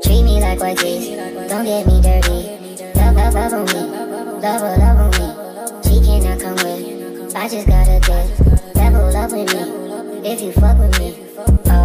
Treat me like white teeth, don't get me dirty. Love on me, love on me. She cannot come with, I just got a gift. Level up with me, if you fuck with me.